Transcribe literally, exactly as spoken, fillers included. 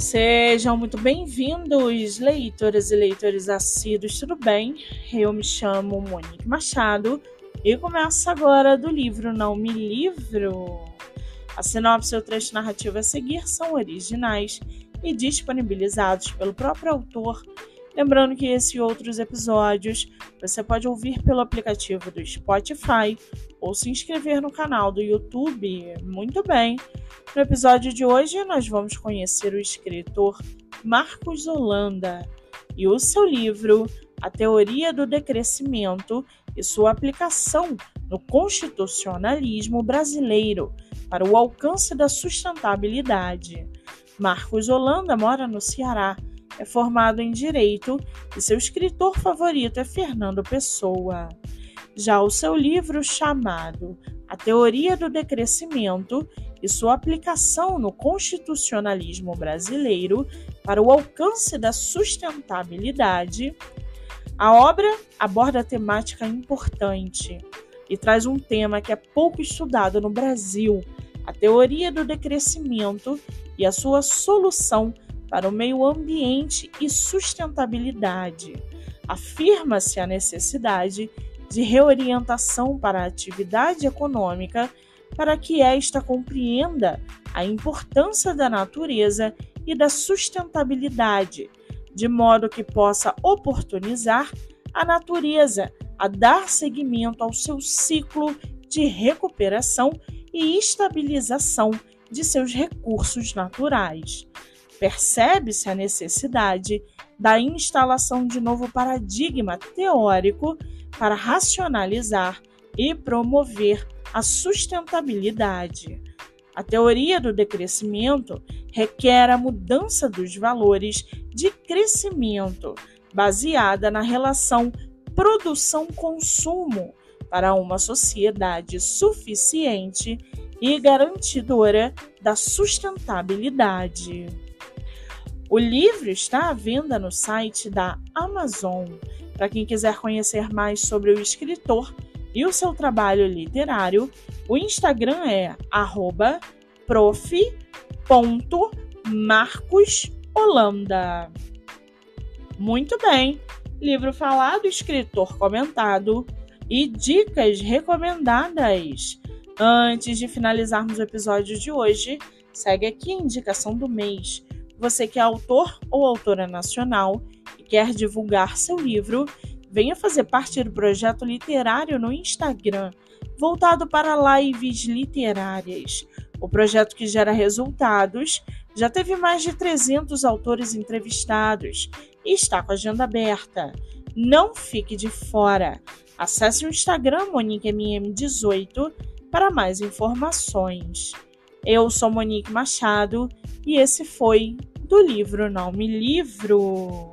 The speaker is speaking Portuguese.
Sejam muito bem-vindos, leitoras e leitores assíduos, tudo bem? Eu me chamo Monique Machado e começo agora do livro Não Me Livro. A sinopse e o trecho narrativo a seguir são originais e disponibilizados pelo próprio autor. Lembrando que esse e outros episódios você pode ouvir pelo aplicativo do Spotify ou se inscrever no canal do YouTube. Muito bem! No episódio de hoje nós vamos conhecer o escritor Marcos Holanda e o seu livro A Teoria do Decrescimento e sua aplicação no constitucionalismo brasileiro para o alcance da sustentabilidade. Marcos Holanda mora no Ceará. É formado em Direito e seu escritor favorito é Fernando Pessoa. Já o seu livro chamado A Teoria do Decrescimento e sua aplicação no constitucionalismo brasileiro para o alcance da sustentabilidade, a obra aborda temática importante e traz um tema que é pouco estudado no Brasil, a teoria do decrescimento e a sua solução para o meio ambiente e sustentabilidade. Afirma-se a necessidade de reorientação para a atividade econômica para que esta compreenda a importância da natureza e da sustentabilidade, de modo que possa oportunizar a natureza a dar seguimento ao seu ciclo de recuperação e estabilização de seus recursos naturais. Percebe-se a necessidade da instalação de novo paradigma teórico para racionalizar e promover a sustentabilidade. A teoria do decrescimento requer a mudança dos valores de crescimento, baseada na relação produção-consumo, para uma sociedade suficiente e garantidora da sustentabilidade. O livro está à venda no site da Amazon. Para quem quiser conhecer mais sobre o escritor e o seu trabalho literário, o Instagram é arroba prof ponto marcos holanda. Muito bem, livro falado, escritor comentado e dicas recomendadas. Antes de finalizarmos o episódio de hoje, segue aqui a indicação do mês. Você que é autor ou autora nacional e quer divulgar seu livro, venha fazer parte do projeto literário no Instagram, voltado para lives literárias. O projeto que gera resultados já teve mais de trezentos autores entrevistados e está com a agenda aberta. Não fique de fora. Acesse o Instagram Monique M M dezoito para mais informações. Eu sou Monique Machado e esse foi do livro Não Me Livro.